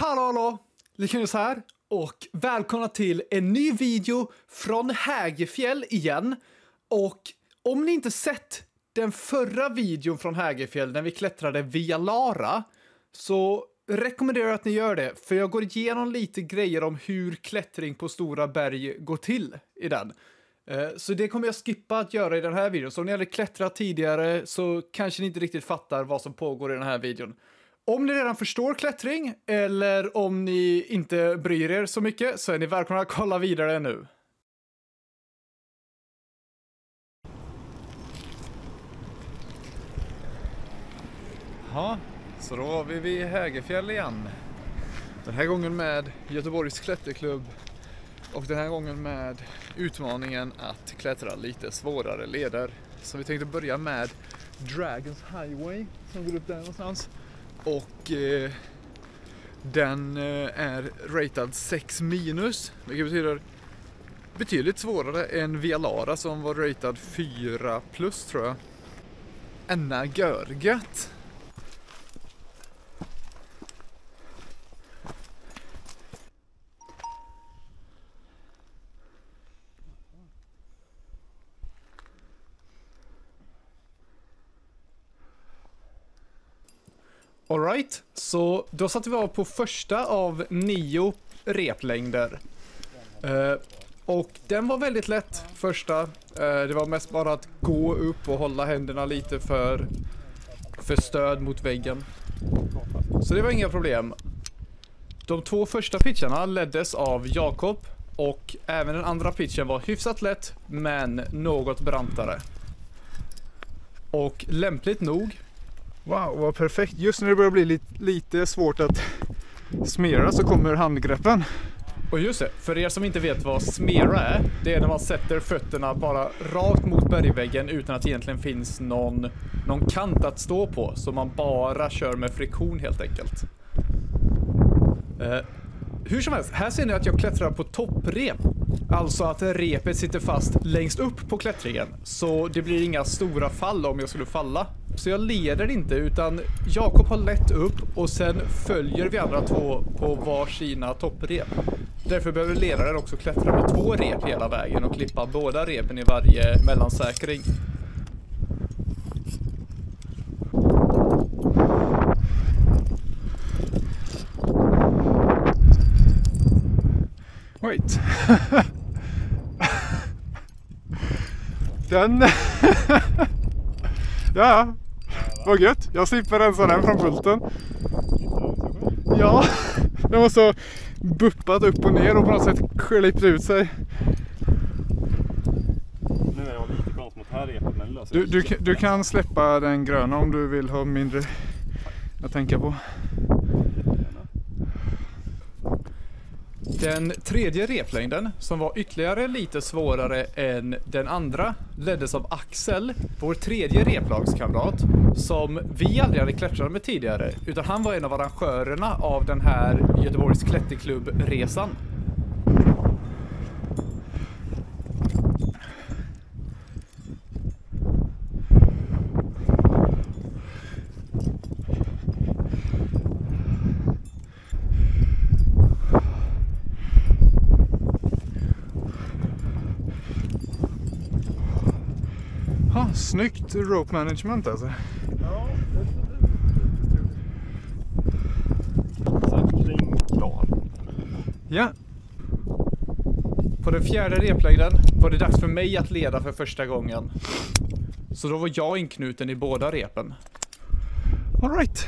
Hallå! Linus här och välkomna till en ny video från Hägerfjäll igen. Och om ni inte sett den förra videon från Hägerfjäll när vi klättrade via Lara så rekommenderar jag att ni gör det, för jag går igenom lite grejer om hur klättring på stora berg går till i den. Så det kommer jag skippa att göra i den här videon. Så om ni hade klättrat tidigare så kanske ni inte riktigt fattar vad som pågår i den här videon. Om ni redan förstår klättring eller om ni inte bryr er så mycket så är ni välkomna att kolla vidare nu. Ja, så då var vi vid Hägerfjäll igen. Den här gången med Göteborgs klätterklubb och den här gången med utmaningen att klättra lite svårare leder. Så vi tänkte börja med Dragons Highway som går upp där någonstans. Och den är ratad 6-, vilket betyder betydligt svårare än Via Lara som var ratad 4+ tror jag. Enna görgött. Alright, så då satte vi av på första av 9 replängder. Och den var väldigt lätt första. Det var mest bara att gå upp och hålla händerna lite för stöd mot väggen. Så det var inga problem. De 2 första pitcharna leddes av Jakob och även den andra pitchen var hyfsat lätt men något brantare. Och lämpligt nog. Wow, vad perfekt. Just när det börjar bli lite svårt att smera så kommer handgreppen. Och just det, för er som inte vet vad smera är, det är när man sätter fötterna bara rakt mot bergväggen utan att det egentligen finns någon kant att stå på. Så man bara kör med friktion helt enkelt. Hur som helst, här ser ni att jag klättrar på topprep. Alltså att repet sitter fast längst upp på klättringen. Så det blir inga stora fall om jag skulle falla. Så jag leder inte, utan Jakob har lätt upp och sen följer vi andra 2 på varsina topprep. Därför behöver ledaren också klättra med 2 rep hela vägen och klippa båda repen i varje mellansäkring. Wait. Den... ja, vad gött. Jag slipper rensa den från pulten. Ja, den var så buppat upp och ner och på något sätt klippt ut sig. Nu är jag lite konstigt mot här repet, men löser du kan släppa den gröna om du vill ha mindre att tänka på. Den tredje replängden, som var ytterligare lite svårare än den andra, leddes av Axel, vår tredje replagskamrat, som vi aldrig hade klättrat med tidigare, utan han var en av arrangörerna av den här Göteborgs klätterklubb-resan. Snyggt rope management alltså. Ja, säkring klar. Ja. På den fjärde replängden var det dags för mig att leda för första gången. Så då var jag inknuten i båda repen. All right.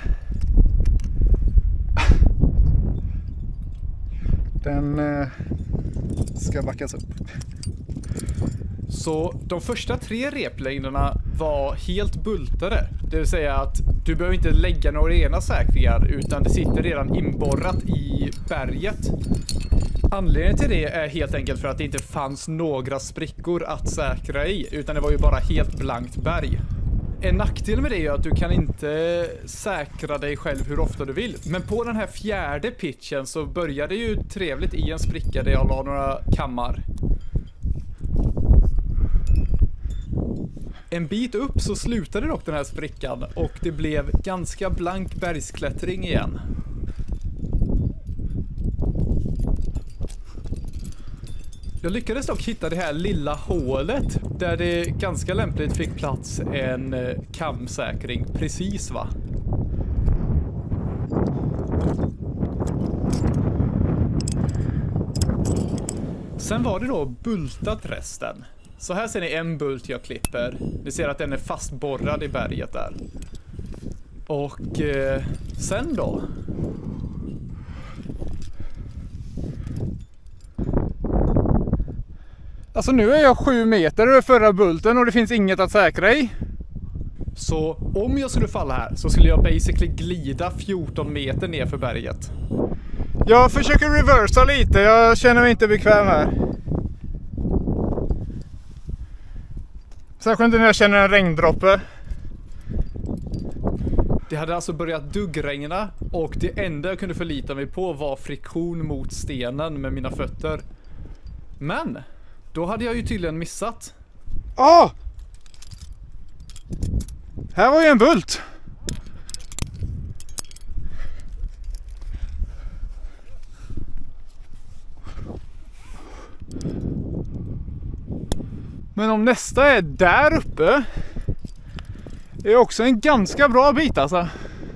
Den ska backas upp. Så de första 3 replängderna var helt bultade. Det vill säga att du behöver inte lägga några ena säkringar utan det sitter redan inborrat i berget. Anledningen till det är helt enkelt för att det inte fanns några sprickor att säkra i, utan det var ju bara helt blankt berg. En nackdel med det är att du kan inte säkra dig själv hur ofta du vill. Men på den här fjärde pitchen så började ju trevligt i en spricka där jag la några kammar. En bit upp så slutade dock den här sprickan och det blev ganska blank bergsklättring igen. Jag lyckades dock hitta det här lilla hålet där det ganska lämpligt fick plats en kamsäkring. Precis va? Sen var det då bultat resten. Så här ser ni en bult jag klipper. Ni ser att den är fastborrad i berget där. Och sen då? Alltså nu är jag 7 meter över förra bulten och det finns inget att säkra i. Så om jag skulle falla här så skulle jag basically glida 14 meter ner för berget. Jag försöker reversa lite, jag känner mig inte bekväm här. Särskilt när jag känner en regndroppe. Det hade alltså börjat duggregna och det enda jag kunde förlita mig på var friktion mot stenen med mina fötter. Men då hade jag ju tydligen missat. Ah! Här var ju en bult. Men om nästa är där uppe är också en ganska bra bit alltså.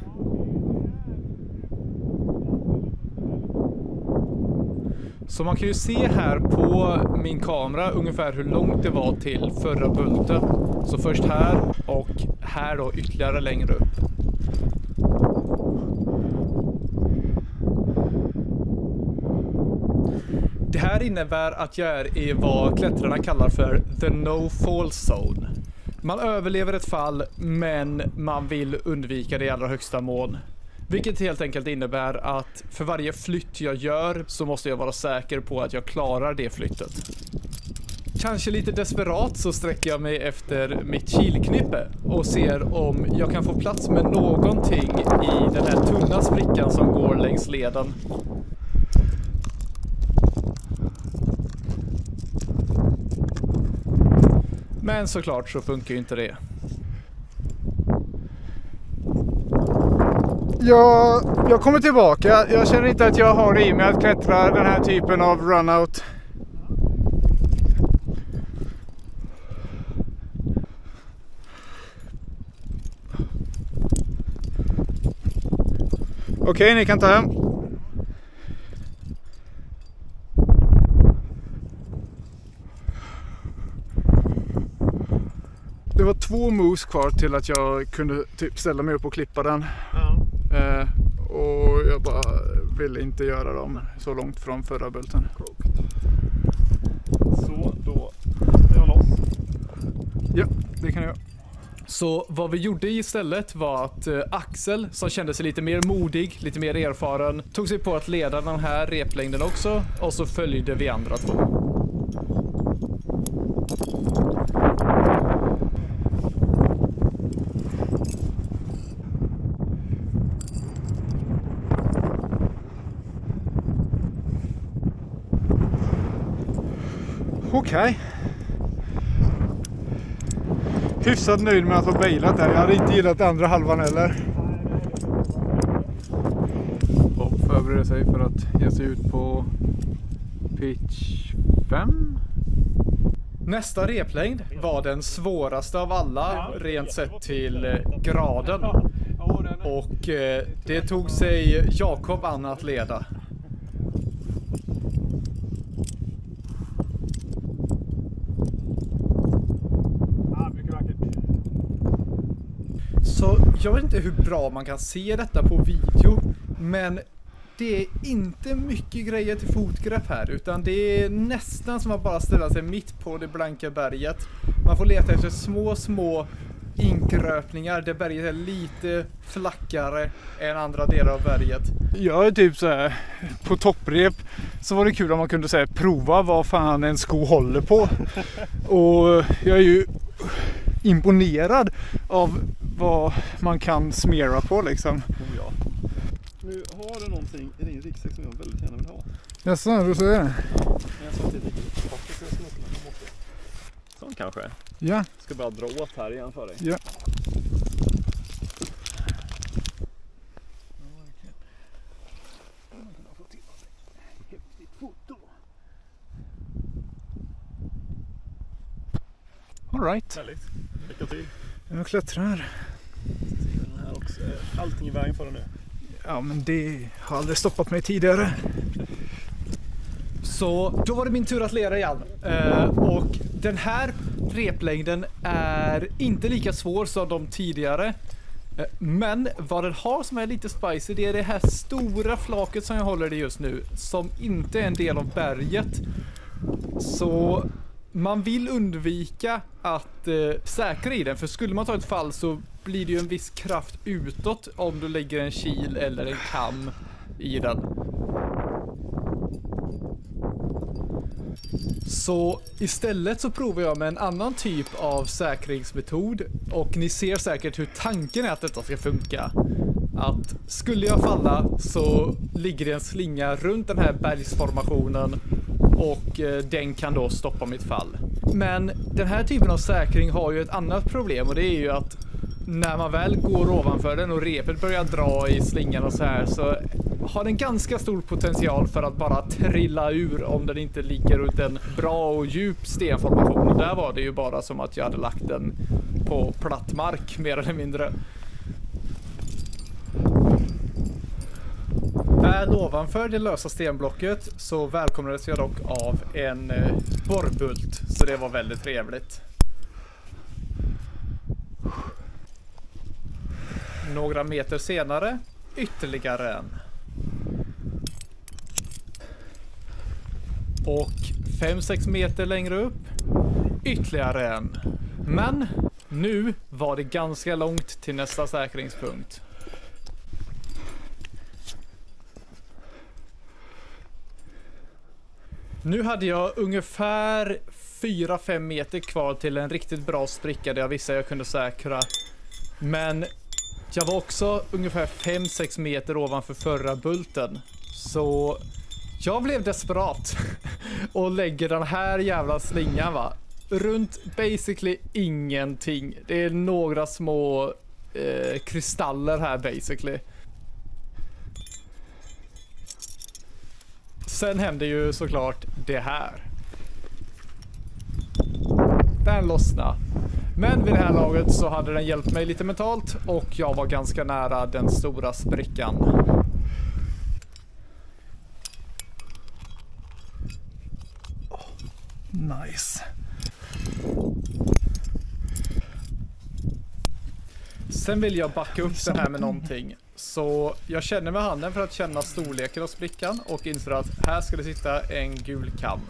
Så man kan ju se här på min kamera ungefär hur långt det var till förra bulten. Så först här och här då ytterligare längre upp. Det här innebär att jag är i vad klättrarna kallar för the no fall zone. Man överlever ett fall men man vill undvika det i allra högsta mån. Vilket helt enkelt innebär att för varje flytt jag gör så måste jag vara säker på att jag klarar det flyttet. Kanske lite desperat så sträcker jag mig efter mitt kilknippe och ser om jag kan få plats med någonting i den här tunna sprickan som går längs leden. Men såklart så funkar ju inte det. Jag kommer tillbaka. Jag känner inte att jag har det i mig att klättra den här typen av runout. Okej, ni kan ta hem. Det var 2 moves kvar till att jag kunde typ ställa mig upp och klippa den. Ja. Och jag bara ville inte göra dem så långt från förra bulten. Så då är jag loss. Ja, det kan jag. Så vad vi gjorde istället var att Axel, som kände sig lite mer modig, lite mer erfaren, tog sig på att leda den här replängden också, och så följde vi andra två. Okej. Hyfsat nöjd med att ha bailat där. Jag hade inte gillat andra halvan heller. Och förbereder sig för att ge sig ut på pitch 5. Nästa replängd var den svåraste av alla, rent sett till graden. Och det tog sig Jakob an att leda. Så jag vet inte hur bra man kan se detta på video, men det är inte mycket grejer till fotgrepp här, utan det är nästan som att bara ställa sig mitt på det blanka berget. Man får leta efter små ingröpningar där berget är lite flackare än andra delar av berget. Jag är typ så här på topprep, så var det kul om man kunde säga prova vad fan en sko håller på. Och jag är ju imponerad av vad man kan smera på liksom. Ja. Nu har du någonting i din ryggsäck som jag väldigt gärna vill ha. Jaså, du säger det? Men jag sa till dig sån kanske. Ja. Ska bara dra åt här igen för dig. Ja. All right. Härligt. Lycka till. Jag klättrar. Den här också. Allting i vägen för den nu. Ja, men det har aldrig stoppat mig tidigare. Så då var det min tur att leda igen. Och den här replängden är inte lika svår som de tidigare. Men vad den har som är lite spicy, det är det här stora flaket som jag håller i just nu, som inte är en del av berget. Så man vill undvika att säkra i den, för skulle man ta ett fall så blir det ju en viss kraft utåt om du lägger en kil eller en kam i den. Så istället så provar jag med en annan typ av säkringsmetod, och ni ser säkert hur tanken är att detta ska funka. Att skulle jag falla så ligger det en slinga runt den här bergsformationen och den kan då stoppa mitt fall. Men den här typen av säkring har ju ett annat problem, och det är ju att när man väl går ovanför den och repet börjar dra i slingan och så här, så har den ganska stor potential för att bara trilla ur om den inte ligger runt en bra och djup stenformation. Och där var det ju bara som att jag hade lagt den på platt mark mer eller mindre. Väl ovanför det lösa stenblocket så välkomnades jag dock av en borrbult, så det var väldigt trevligt. Några meter senare, ytterligare en. Och 5-6 meter längre upp, ytterligare en. Men nu var det ganska långt till nästa säkringspunkt. Nu hade jag ungefär 4-5 meter kvar till en riktigt bra spricka där jag visste jag kunde säkra. Men jag var också ungefär 5-6 meter ovanför förra bulten. Så jag blev desperat och lägger den här jävla slingan runt basically ingenting. Det är några små kristaller här basically. Sen hände ju såklart det här. Den lossnade. Men vid det här laget så hade den hjälpt mig lite mentalt och jag var ganska nära den stora sprickan. Nice. Sen vill jag backa upp den här med någonting. Så jag känner med handen för att känna storleken av sprickan och inser att här ska det sitta en gul kam.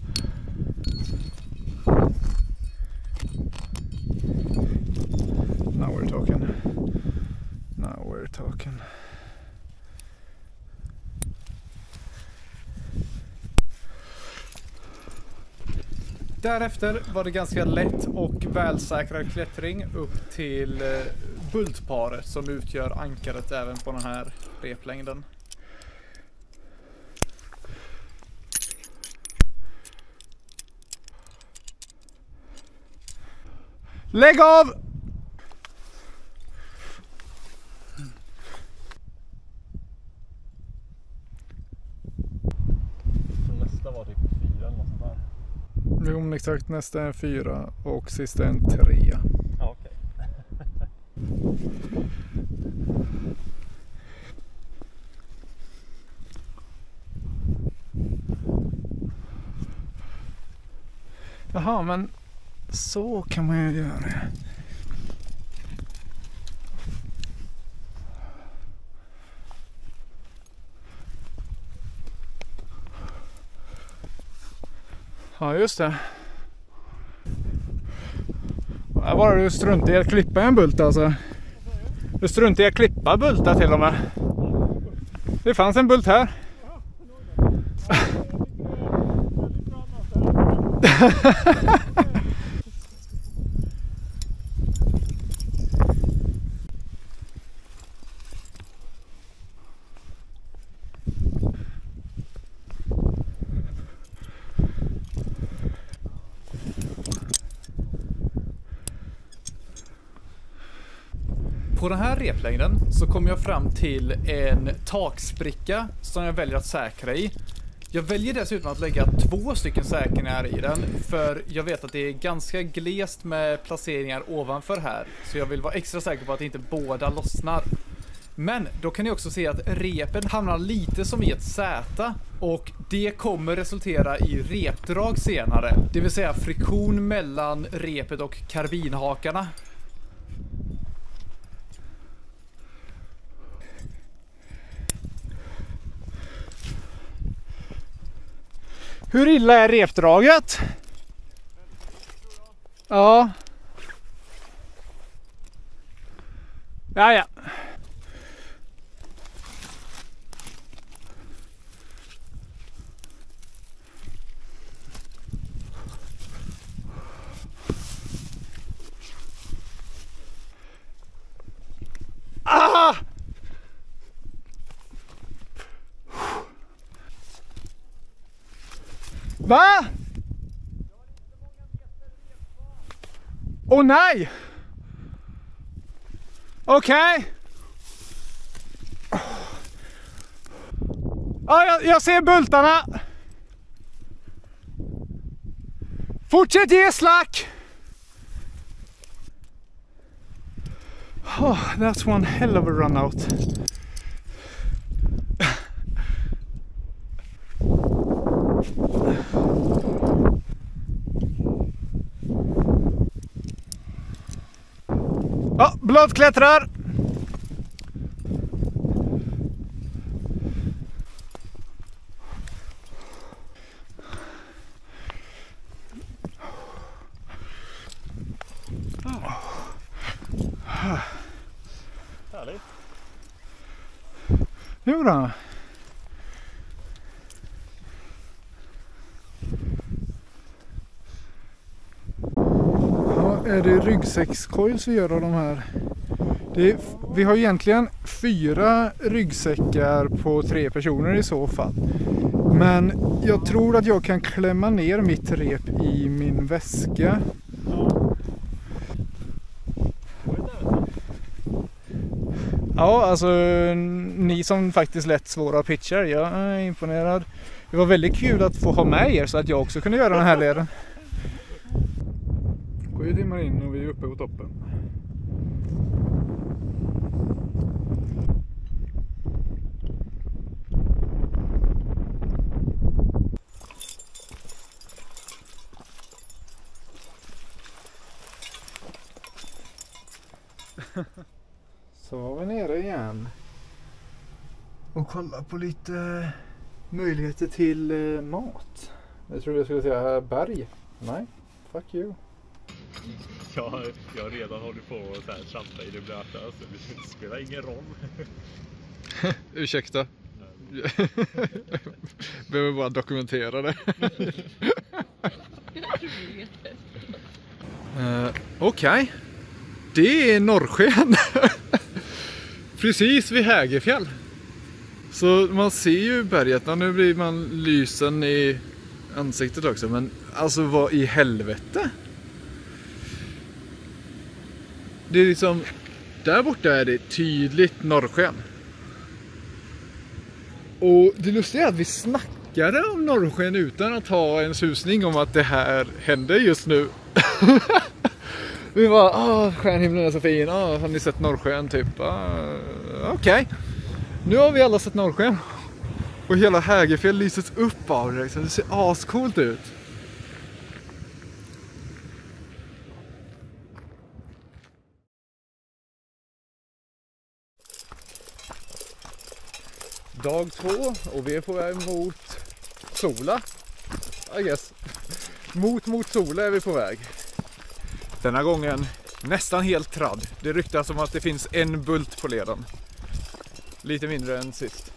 Now we're talking. Now we're talking. Därefter var det ganska lätt och välsäkrad klättring upp till bultparet som utgör ankaret även på den här replängden. Lägg av! Nästa var typ 4 eller något sånt där. Jo, men exakt, nästa är en 4 och sista är en 3. Ja, okej. Jaha, men så kan man ju göra. Ja, just det. Här var det ju strunt i att klippa en bult alltså. Du strunt i att klippa bultar till och med. Det fanns en bult här. På den här replängden så kommer jag fram till en takspricka som jag väljer att säkra i. Jag väljer dessutom att lägga 2 stycken säkringar i den, för jag vet att det är ganska glest med placeringar ovanför här, så jag vill vara extra säker på att inte båda lossnar. Men då kan ni också se att repen hamnar lite som i ett Z, och det kommer resultera i repdrag senare, det vill säga friktion mellan repet och karbinhakarna. Hur illa är repdraget? Ja. Ja. Ah! Va? Åh nej! Okej. Ja, jag ser bultarna. Fortsätt ge slack. Oh, that's one hell of a run out. Ja, blötklättrar. Härligt. Jo då. Ja, är det ryggsäckscoils vi gör av de här? Vi har egentligen 4 ryggsäckar på 3 personer i så fall. Men jag tror att jag kan klämma ner mitt rep i min väska. Ja, alltså ni som faktiskt lät svåra pitcher, jag är imponerad. Det var väldigt kul att få ha med er så att jag också kunde göra den här leden. 7 timmar in och vi är uppe på toppen. Så var vi nere igen. Och kolla på lite möjligheter till mat. Jag trodde jag skulle säga berg. Nej, fuck you. Jag redan håller på och så här trampa i det blöta, så det spelar ingen roll. Ursäkta. Behöver bara dokumentera det. Okej. Det är norrsken. Precis vid Hägerfjäll. Så man ser ju berget. Nu blir man lysen i ansiktet också. Men alltså vad i helvete? Det är liksom... Där borta är det tydligt norrsken. Och det lustiga är att vi snackade om norrsken utan att ha en susning om att det här händer just nu. Vi var, stjärnhimlen är så fin, har ni sett norrsken typ? Okej. Nu har vi alla sett norrsken. Och hela Hägerfjäll lyses upp av det, liksom. Det ser ascoolt ut. Dag 2 och vi är på väg mot Sola, I guess. Mot Sola är vi på väg. Denna gången nästan helt tradd. Det ryktas om att det finns en bult på leden. Lite mindre än sist.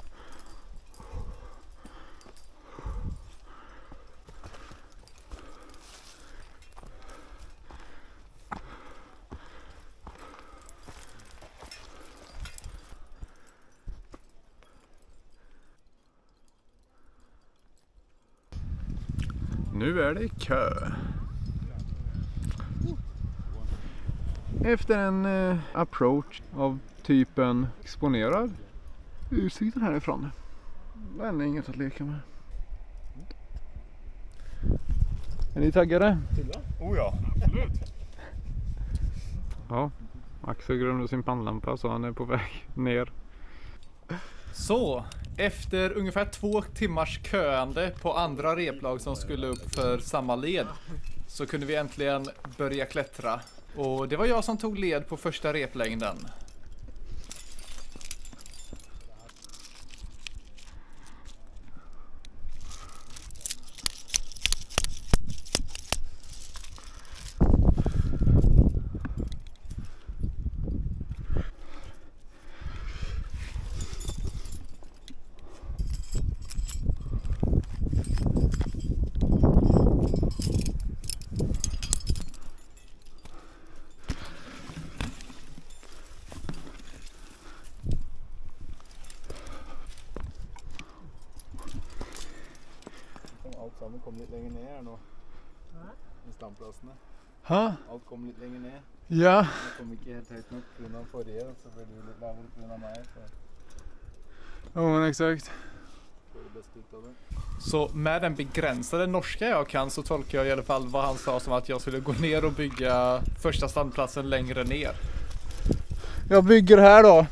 Nu är det kö. Efter en approach av typen exponerad. Utsikten härifrån. Det är inget att leka med. Är ni taggade? Oh ja, absolut. Ja, Axel glömde sin pannlampa så han är på väg ner. Så, efter ungefär 2 timmars köande på andra replag som skulle upp för samma led, så kunde vi äntligen börja klättra. Och det var jag som tog led på första replängden. Allt sammen kom litt lenger ned her nå. I standplassene. Hæ? Alt kom litt lenger ned. Ja. Det kom ikke helt høyt nok på grunn av forrige, og så ble det litt lavere på grunn av meg. Så Ja, men exakt. får det bäst ut av det. Så med den begränsade norska jag kan så tolkar jag i alla fall vad han sa som att jag skulle gå ner och bygga första standplatsen längre ner. Jag bygger här då.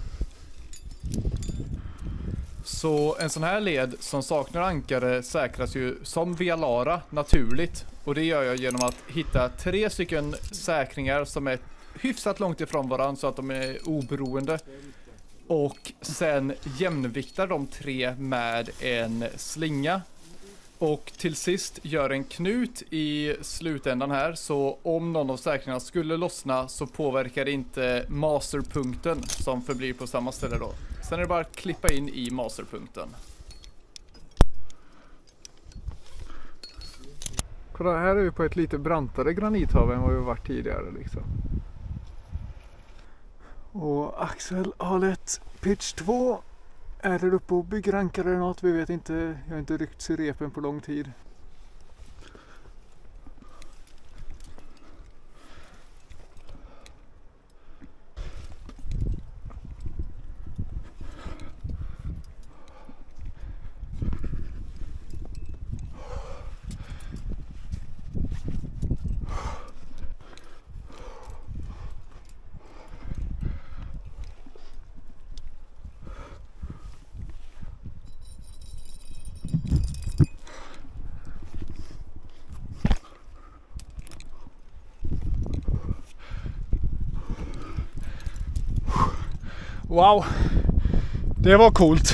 Så en sån här led som saknar ankare säkras ju som via Lara naturligt. Och det gör jag genom att hitta 3 stycken säkringar som är hyfsat långt ifrån varandra så att de är oberoende. Och sen jämnviktar de 3 med en slinga. Och till sist gör en knut i slutändan här, så om någon av säkringarna skulle lossna så påverkar det inte masterpunkten som förblir på samma ställe då. Sen är det bara att klippa in i masterpunkten. Kolla, här är vi på ett lite brantare granithav än vad vi varit tidigare liksom. Och Axel har lett pitch 2. Är det uppe och bygger ankare eller något? Vi vet inte. Jag har inte ryckt i repen på lång tid. Wow, det var coolt.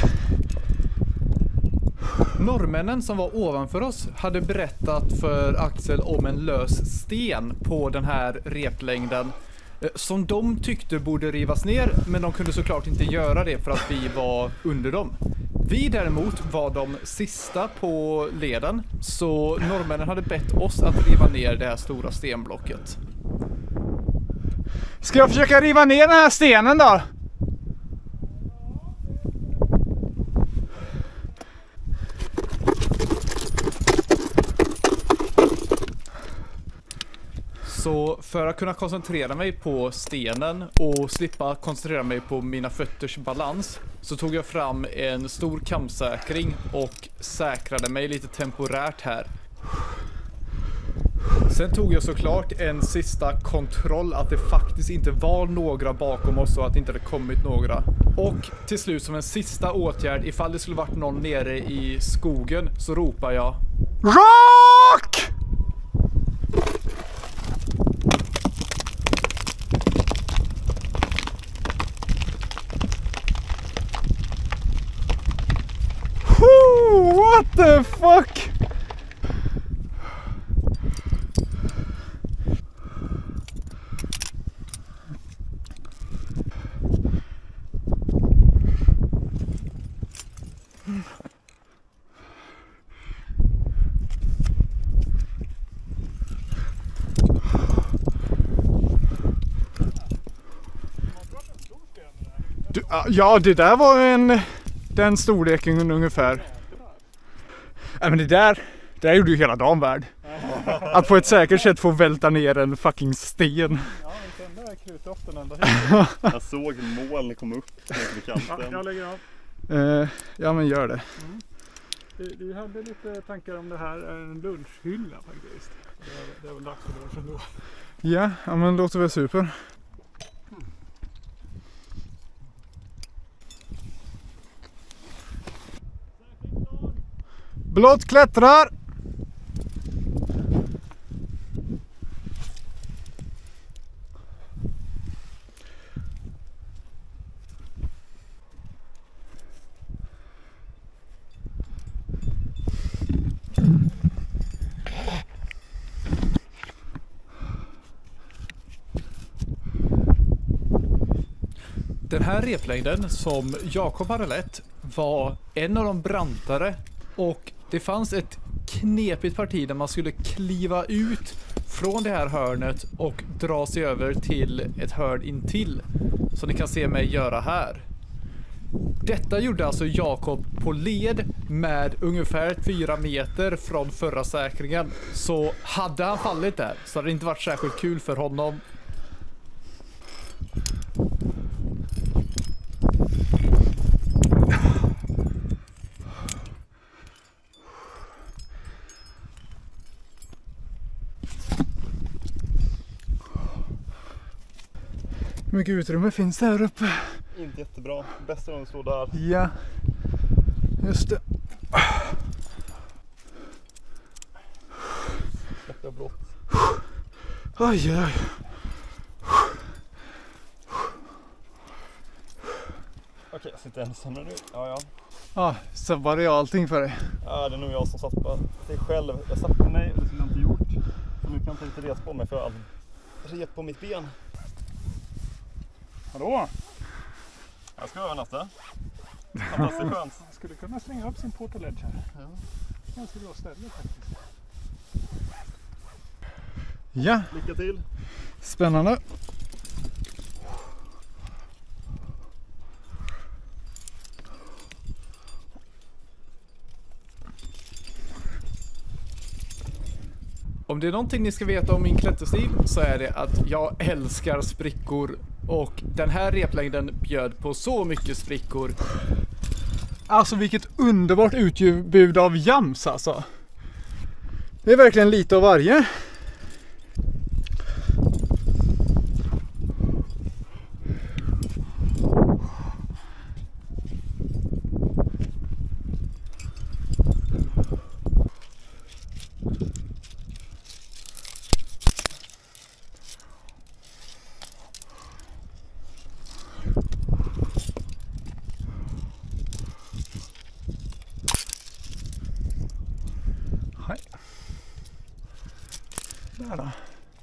Norrmännen som var ovanför oss hade berättat för Axel om en lös sten på den här replängden som de tyckte borde rivas ner, men de kunde såklart inte göra det för att vi var under dem. Vi däremot var de sista på leden, så norrmännen hade bett oss att riva ner det här stora stenblocket. Ska jag försöka riva ner den här stenen då? Så för att kunna koncentrera mig på stenen och slippa koncentrera mig på mina fötters balans så tog jag fram en stor kamsäkring och säkrade mig lite temporärt här. Sen tog jag såklart en sista kontroll att det faktiskt inte var några bakom oss och att det inte hade kommit några. Och till slut som en sista åtgärd, ifall det skulle varit någon nere i skogen, så ropar jag: Rock! What the fuck? Ja, det där var den storleken ungefär. Nej, men det där gjorde ju hela dagen värd. Att på ett säkert sätt få välta ner en fucking sten. Ja, men den där krutoften ända hit. Jag såg moln kom upp vid kanten. Ja, jag lägger av. Ja, men gör det. Vi hade lite tankar om det här är en lunchhylla faktiskt. Det är väl dags för lunch ändå. Ja, men det låter väl super. Blått klättrar! Den här replängden som Jakob hade lett var en av de brantare och det fanns ett knepigt parti där man skulle kliva ut från det här hörnet och dra sig över till ett hörn intill, som ni kan se mig göra här. Detta gjorde alltså Jakob på led med ungefär 4 meter från förra säkringen, så hade han fallit där så hade det inte varit särskilt kul för honom. Hur mycket utrymme finns det här uppe? Inte jättebra. Bäst om du står där. Ja, just det. Släpper blått. Oj, oj. Okej, jag sitter ensam nu. Ja. Ja, så var det allting för dig. Ja, det är nog jag som satt på sig själv. Jag satt på mig och det skulle jag inte gjort. Så nu kan jag ta lite res på mig för jag har rep på mitt ben. Hallå? Jag ska öva nästa. Fantastiskt skönt. Man skulle kunna slänga upp sin portaledge här. Ja. Ganska bra ställe faktiskt. Ja. Lycka till. Spännande. Om det är någonting ni ska veta om min klätterstil så är det att jag älskar sprickor och den här replängden bjöd på så mycket sprickor. Alltså vilket underbart utbud av jams alltså. Det är verkligen lite av varje. Där då.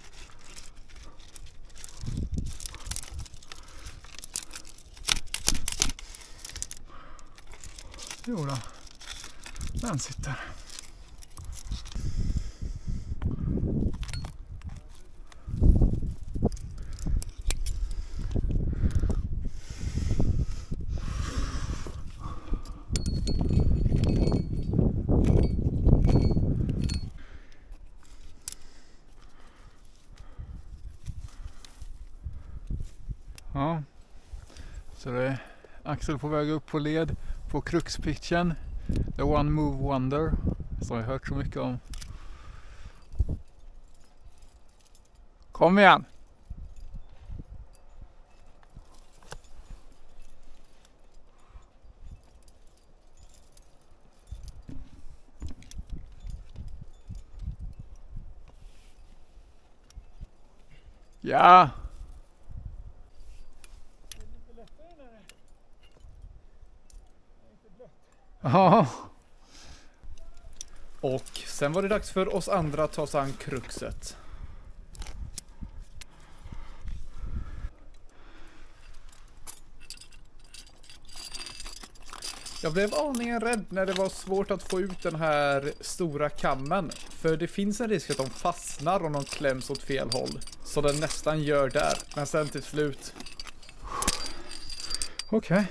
Jo då. Den sitter. Ja, så det är Axel på väg upp på led på Crux-pitchen, The One Move Wonder, som jag hört så mycket om. Kom igen! Ja! Ja. Och sen var det dags för oss andra att ta oss an kruxet. Jag blev aningen rädd när det var svårt att få ut den här stora kammen. För det finns en risk att de fastnar om de kläms åt fel håll. Så den nästan gör där. Men sen till slut. Okej.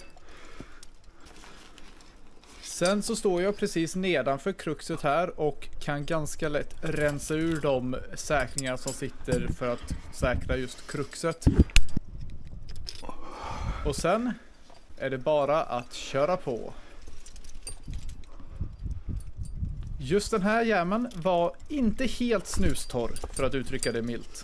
Sen så står jag precis nedanför kruxet här och kan ganska lätt rensa ur de säkringar som sitter för att säkra just kruxet. Och sen är det bara att köra på. Just den här jämmen var inte helt snustorr, för att uttrycka det milt.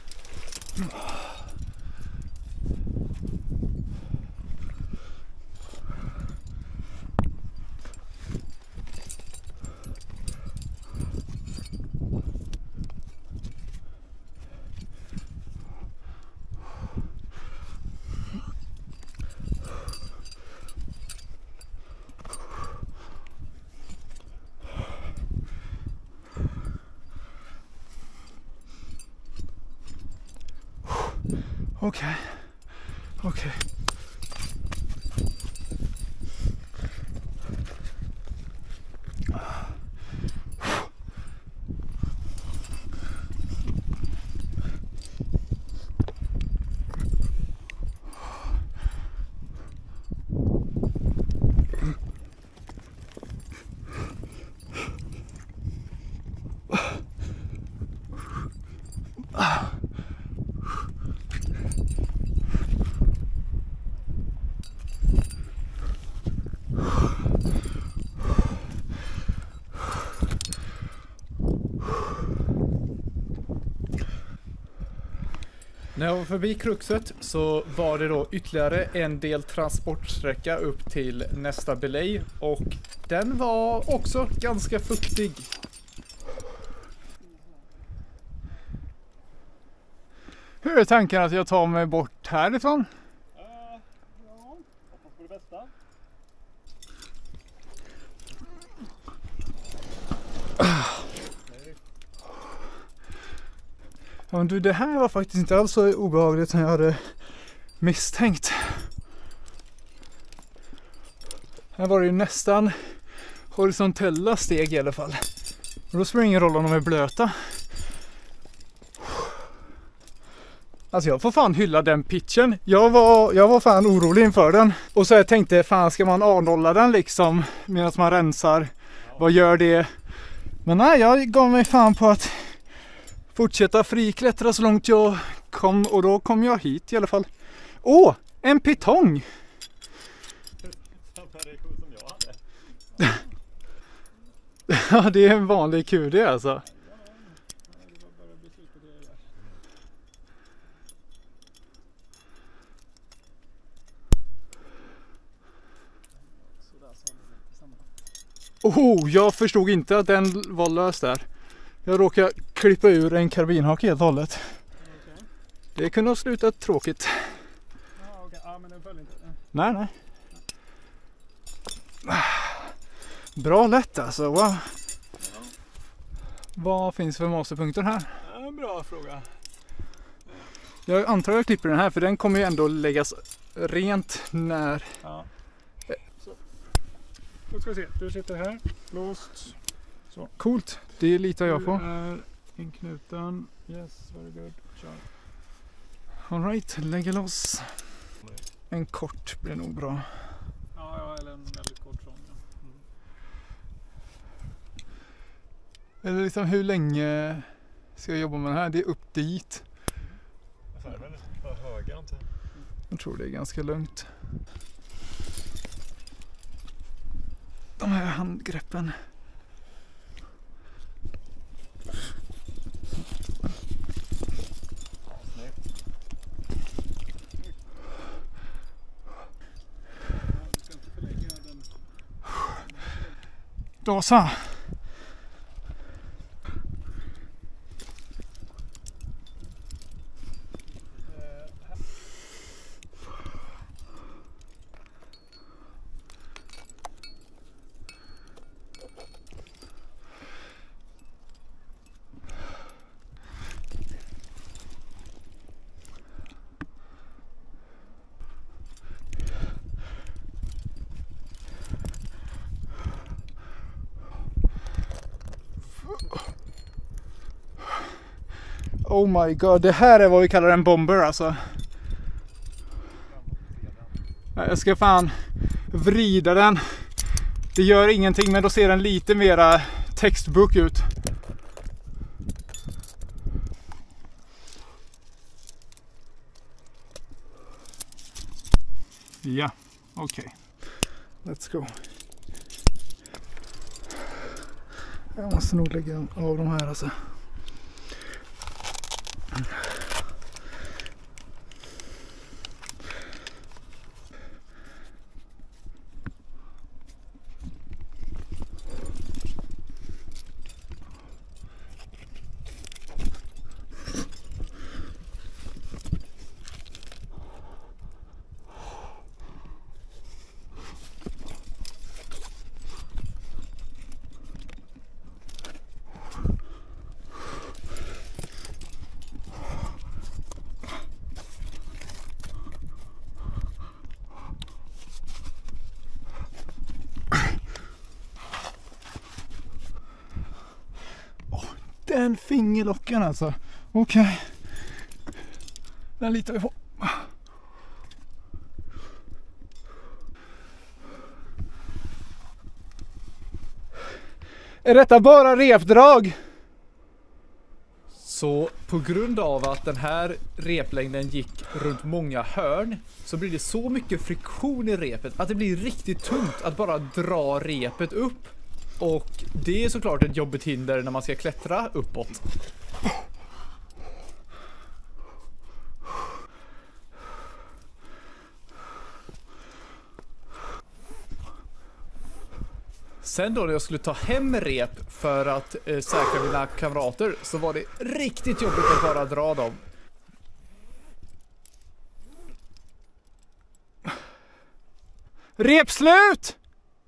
Okej. Okej. När jag var förbi kruxet så var det då ytterligare en del transportsträcka upp till nästa belay och den var också ganska fuktig. Hur är tanken att jag tar mig bort härifrån? Ja, hoppas på det bästa. Ja, men du, det här var faktiskt inte alls så obehagligt som jag hade misstänkt. Här var det ju nästan horisontella steg i alla fall. Och då spelar det ingen roll om de är blöta. Alltså jag får fan hylla den pitchen. Jag var fan orolig inför den. Och så jag tänkte, fan ska man avnolla den liksom medan man rensar? Vad gör det? Men nej, jag gav mig fan på att fortsätta friklättra så långt jag kom. Och då kom jag hit i alla fall. Åh, en pitong! Samma reaktion som jag hade. Ja, det är en vanlig QD alltså. Oh, jag förstod inte att den var lös där. Jag råkade klippa ur en karbinhake helt och hållet. Okay. Det kunde ha slutat tråkigt. Ja, okej. Ja, men den föll inte. Nej, nej. Bra lätt alltså, wow. Vad finns för masterpunkter här? Ja, en bra fråga. Jag antar jag klipper den här för den kommer ju ändå läggas rent när... Ja. Så. Då ska vi se. Du sitter här. Låst. Så. Coolt, det litar jag på. Du är inknuten. Yes, very good. Kör. All right, lägger loss. En kort blir nog bra. Ja, eller en väldigt kort sån. Ja. Eller liksom hur länge ska jag jobba med det här? Det är upp dit. Färgen är höga inte. Jag tror det är ganska lugnt. De här handgreppen. Då så. Oh my god, det här är vad vi kallar en bomber alltså. Jag ska fan vrida den. Det gör ingenting, men då ser den lite mera textbook ut. Ja, okej. Let's go. Jag måste nog lägga av de här alltså. Den fingerlocken alltså. Okej. Den litar vi på. Är detta bara repdrag? Så på grund av att den här replängden gick runt många hörn så blir det så mycket friktion i repet att det blir riktigt tungt att bara dra repet upp. Och det är såklart ett jobbigt hinder när man ska klättra uppåt. Sen då när jag skulle ta hem rep för att säkra mina kamrater så var det riktigt jobbigt att bara dra dem. Rep slut!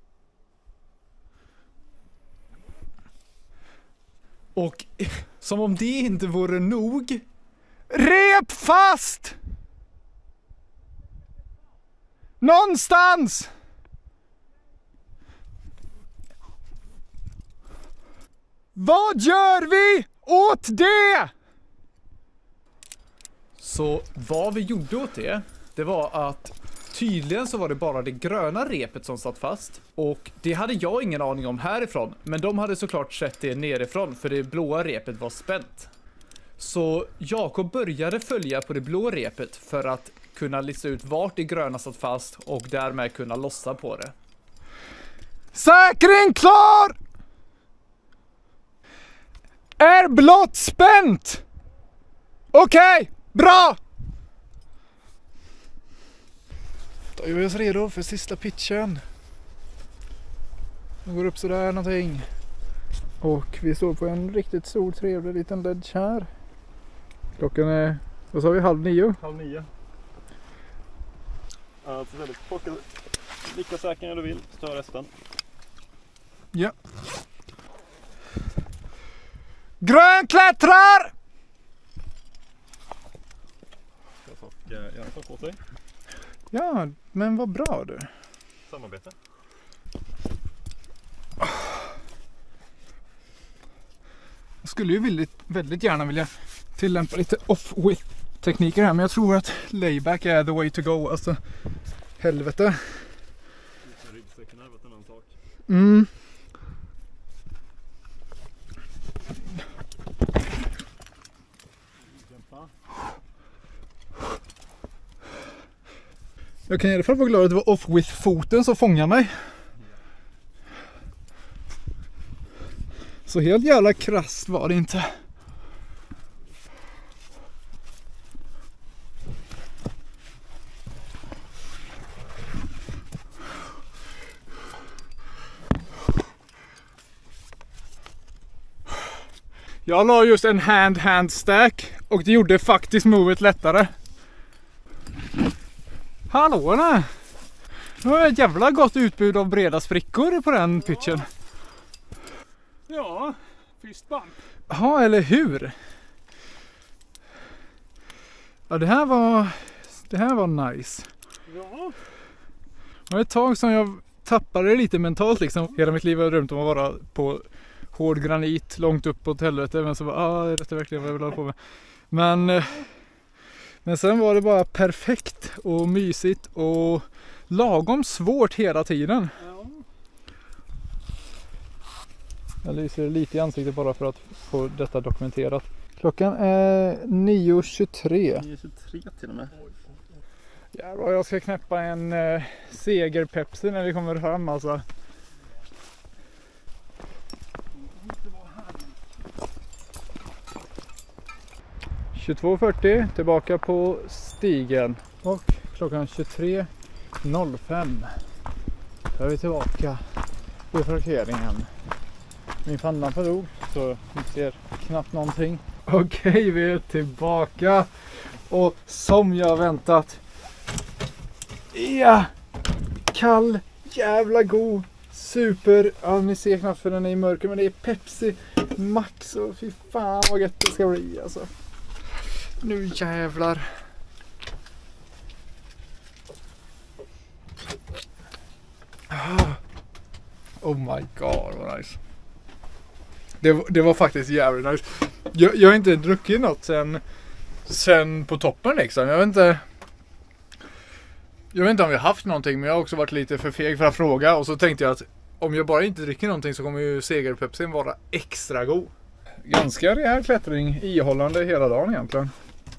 Och som om det inte vore nog. Rep fast! Någonstans! Vad gör vi åt det? Så vad vi gjorde åt det var att tydligen så var det bara det gröna repet som satt fast. Och det hade jag ingen aning om härifrån. Men de hade såklart sett det nerifrån för det blåa repet var spänt. Så Jakob började följa på det blå repet för att kunna lista ut vart det gröna satt fast och därmed kunna lossa på det. Säkring klar! Är blått spänt? Okej, bra! Då är vi oss redo för sista pitchen. Det går upp sådär någonting. Och vi står på en riktigt stor trevlig liten ledge här. Klockan är, vad sa vi, 8:30? 8:30. Alltså väldigt plocka lika säkert du vill, ta resten. Ja. Grön klättrar! Och gärna ta på sig. Ja, men vad bra du. Samarbete. Jag skulle ju väldigt gärna vilja tillämpa lite off-width tekniker här, men jag tror att layback är the way to go. Alltså, helvete. Ryggsäcken har varit en annan sak. Mm. Jag kan i alla fall vara glad att det var off-width-foten som fångar mig. Så helt jävla krasst var det inte. Jag la just en hand stack och det gjorde faktiskt movet lättare. Hallå där! Det var ett jävla gott utbud av breda sprickor på den pitchen. Ja, fist bump. Ja, eller hur? Ja, det här var nice. Ja. Det var ett tag som jag tappade det lite mentalt liksom. Hela mitt liv har jag drömt om att vara på hård granit långt upp åt helvete. Men så var det är verkligen vad jag vill hålla på med. Men sen var det bara perfekt och mysigt och lagom svårt hela tiden. Ja. Jag lyser lite i ansiktet bara för att få detta dokumenterat. Klockan är 9:23. 9:23 till och med. Jävlar, jag ska knäppa en segerpepsi när vi kommer fram alltså. 22:40 tillbaka på stigen. Och klockan 23:05 då är vi tillbaka vid parkeringen. Min pannlampa dog så vi ser knappt någonting. Okej, vi är tillbaka. Och som jag väntat. Ja, kall, jävla god, super. Ja, ni ser knappt för den är i mörker, men det är Pepsi Max och fy fan vad gött det ska bli alltså. Nu jävlar. Oh my god, vad nice. Det var faktiskt jävligt nice. Jag har inte druckit något sen på toppen liksom. Jag vet inte om vi har haft någonting, men jag har också varit lite för feg för att fråga. Och så tänkte jag att om jag bara inte dricker någonting så kommer ju segerpepsin vara extra god. Ganska rejäl klättring, ihållande hela dagen egentligen.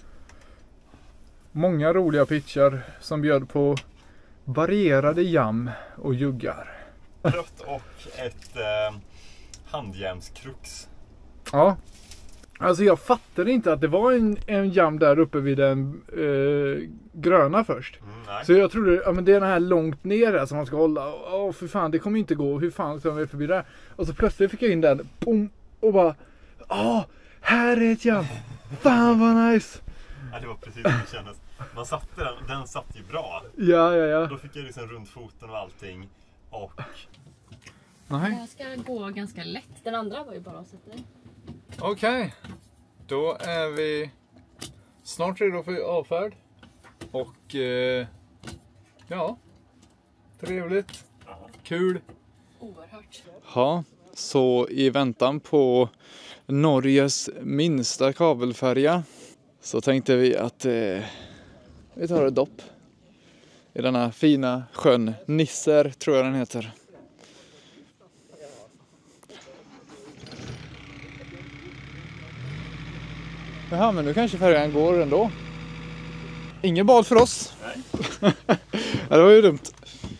Många roliga pitchar som bjöd på varierade jam och juggar. Rött och ett handjärnskrux. Ja. Alltså jag fattade inte att det var en jam där uppe vid den gröna först. Så jag trodde, ja men det är den här långt ner där som man ska hålla. Åh för fan, det kommer inte gå. Hur fan ska vi förbi där? Och så plötsligt fick jag in den. Boom, och bara, här är ett jam. Fan vad nice. Ja, det var precis som det kändes. Man satte den satt ju bra. Ja. Då fick jag liksom runt foten och allting. Och... Nej. Det här ska gå ganska lätt. Den andra var ju bara att sätta dig. Okej. Då är vi snart redo för avfärd. Och ja, trevligt. Kul. Oerhört. Ja, så i väntan på Norges minsta kabelfärja så tänkte vi att vi tar ett dopp i denna fina sjön. Nisser tror jag den heter. Jaha, men nu kanske färjan går ändå. Ingen bad för oss. Nej. Ja, det var ju dumt.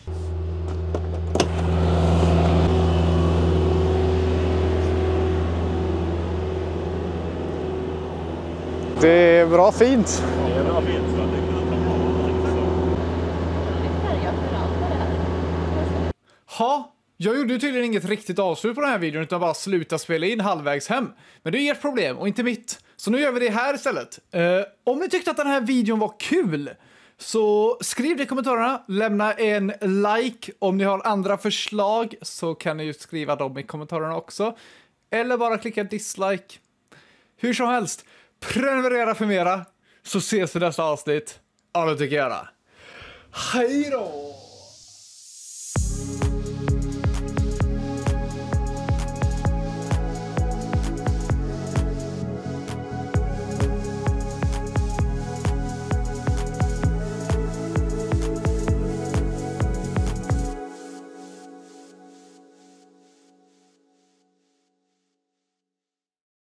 Det är bra fint. Det är bra fint så att det kan ta Ha, jag gjorde ju tydligen inget riktigt avslut på den här videon utan bara sluta spela in halvvägs hem. Men det är ert problem och inte mitt. Så nu gör vi det här istället. Om ni tyckte att den här videon var kul så skriv det i kommentarerna. Lämna en like. Om ni har andra förslag så kan ni ju skriva dem i kommentarerna också. Eller bara klicka dislike. Hur som helst, prenumerera för mera så ses vi nästa avsnitt. Ja, det tycker jag. Hej då!